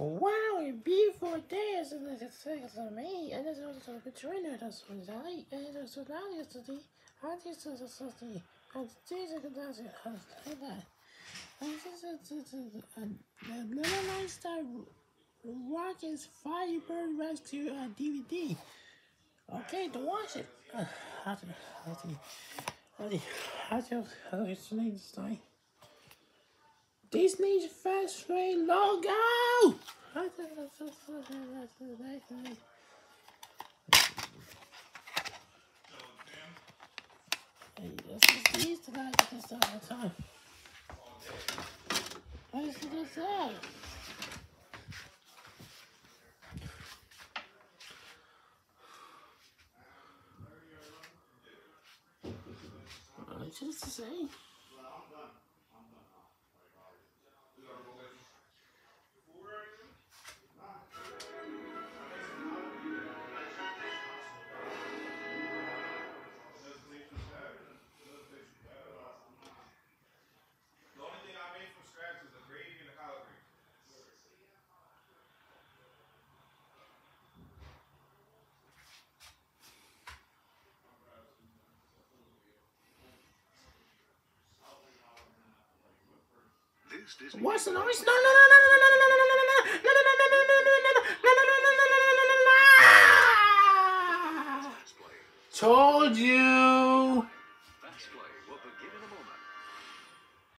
Wow, a beautiful day is in the six of me, and it's also between us was I, and it's so now yesterday, I just as a city, and Jesus does it has that. And this is a little lifestyle Rockets Firebird Rescue DVD. Okay, to watch it. How do you explain this time? Disney's Fast Lane logo! Hey, this is these that I get this all the time. What is this at? Just to say. What's the noise? No, no, no, no, no, no, no, no, no.